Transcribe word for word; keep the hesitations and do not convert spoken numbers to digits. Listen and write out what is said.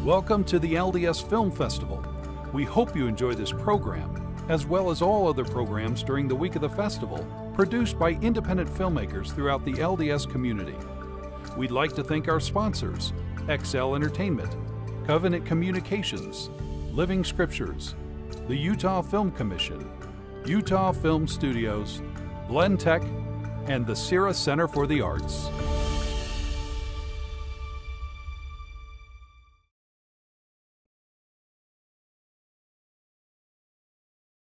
Welcome to the L D S Film Festival. We hope you enjoy this program, as well as all other programs during the week of the festival, produced by independent filmmakers throughout the L D S community. We'd like to thank our sponsors, X L Entertainment, Covenant Communications, Living Scriptures, the Utah Film Commission, Utah Film Studios, Blend Tech, and the Sierra Center for the Arts.